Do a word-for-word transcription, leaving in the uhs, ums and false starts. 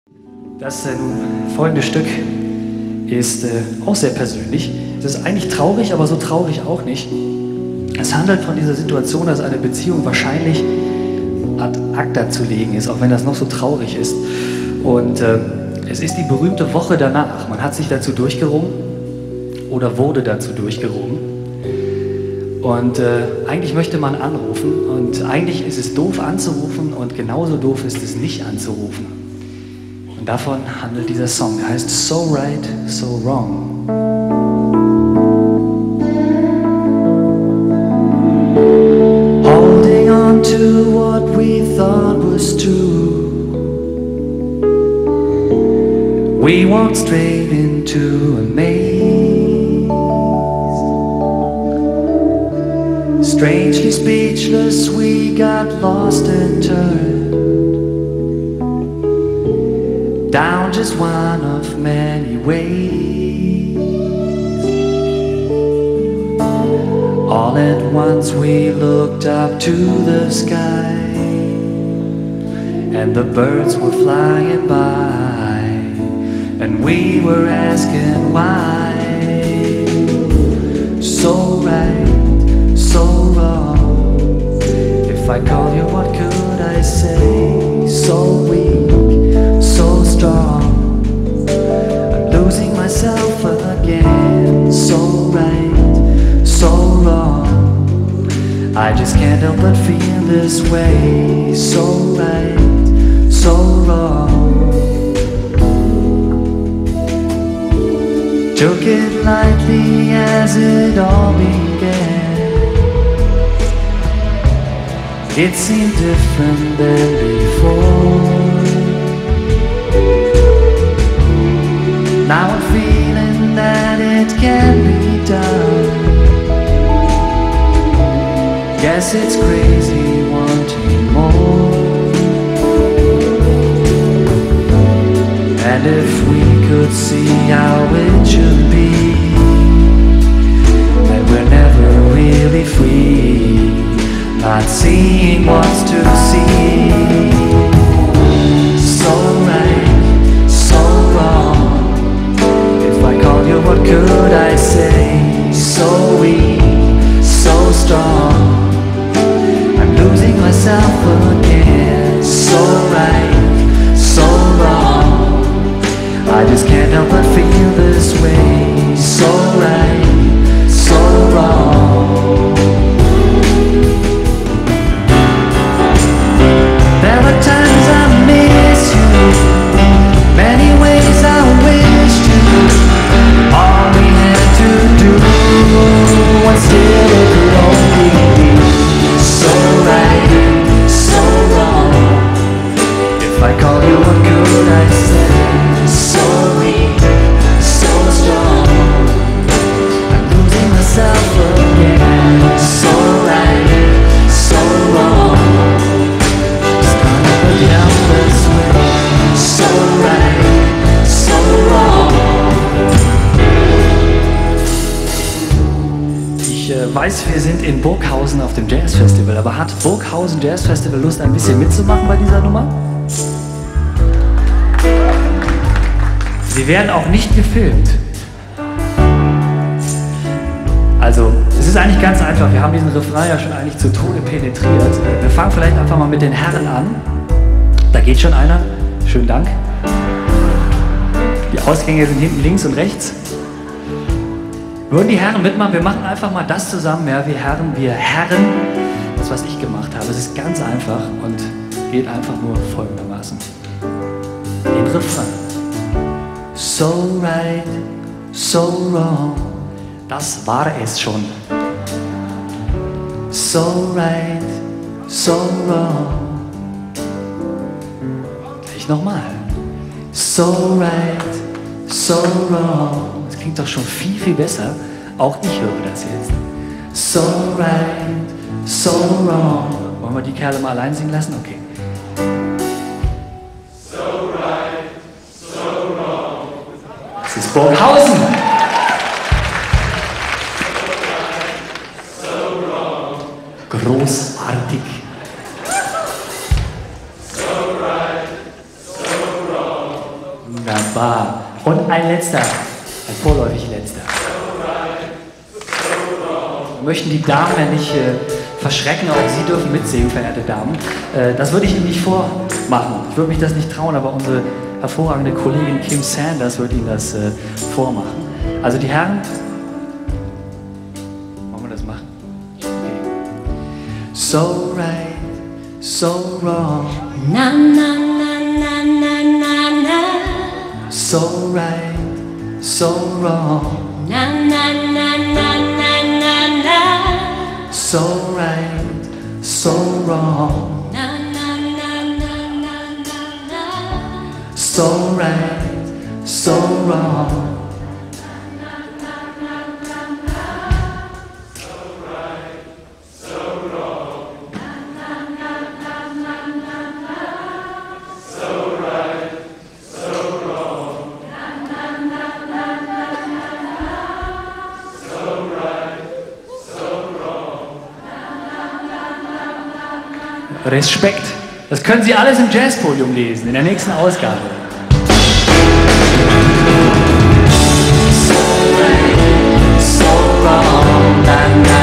Das äh, nun folgende Stück ist äh, auch sehr persönlich. Es ist eigentlich traurig, aber so traurig auch nicht. Es handelt von dieser Situation, dass eine Beziehung wahrscheinlich ad acta zu legen ist, auch wenn das noch so traurig ist. Und äh, es ist die berühmte Woche danach. Man hat sich dazu durchgerungen oder wurde dazu durchgerungen. Und äh, eigentlich möchte man anrufen und eigentlich ist es doof anzurufen und genauso doof ist es nicht anzurufen. Und davon handelt dieser Song. Er heißt So Right, So Wrong. Holding on to what we thought was true, we walked straight into a maze. Strangely speechless, we got lost and turned down just one of many ways. All at once we looked up to the sky, and the birds were flying by, and we were asking why. So right, so wrong. If I call you, what could I say? So weak, so strong, I'm losing myself again. So right, so wrong, I just can't help but feel this way. So right, so wrong. Took it lightly as it all began. It seemed different than before. Now I'm feeling that it can be done. Guess it's crazy wanting more. And if we could see how it should be, then we're never really free, not seeing what's to see. So right, so wrong. If I called you, what could I say? So weak, so strong, I'm losing myself again. So right, so wrong, I just can't help but feel this way. So right, so wrong. There are times I miss you, many ways I wish to. All we had to do was still it could only be. So right, so wrong. If I call you, what could I say? So weak, so strong, I'm losing myself again. So right, so wrong, helpless way. So right, so wrong. Ich äh, weiß, wir sind in Burghausen auf dem Jazz Festival, aber hat Burghausen Jazz Festival Lust, ein bisschen mitzumachen bei dieser Nummer? Sie werden auch nicht gefilmt. Also, es ist eigentlich ganz einfach. Wir haben diesen Refrain ja schon eigentlich zu Tode penetriert. Wir fangen vielleicht einfach mal mit den Herren an. Da geht schon einer. Schönen Dank. Die Ausgänge sind hinten links und rechts. Würden die Herren mitmachen? Wir machen einfach mal das zusammen. Ja, wir Herren, wir Herren. Das, was ich gemacht habe. Es ist ganz einfach und geht einfach nur folgendermaßen. Den Refrain. So right, so wrong. Das war es schon. So right, so wrong. Gleich nochmal. So right, so wrong. Das klingt doch schon viel, viel besser. Auch ich höre das jetzt. So right, so wrong. Wollen wir die Kerle mal allein singen lassen? Okay. So right, so wrong. Das ist Burghausen. Großartig. So right, so wrong. Wunderbar. Und ein letzter, ein vorläufig letzter. Wir möchten die Damen ja nicht äh, verschrecken, auch Sie dürfen mitsingen, verehrte Damen. Äh, das würde ich Ihnen nicht vormachen. Ich würde mich das nicht trauen, aber unsere hervorragende Kollegin Kim Sanders wird Ihnen das äh, vormachen. Also die Herren, wollen wir das machen? Okay. So right, so wrong. Na na na na na na na. So right, so wrong. Na na na na na na na. So right, so wrong. Na na na na na na na. So right, so wrong. Respekt. Das können Sie alles im Jazzpodium lesen, in der nächsten Ausgabe. So right, so wrong, na, na.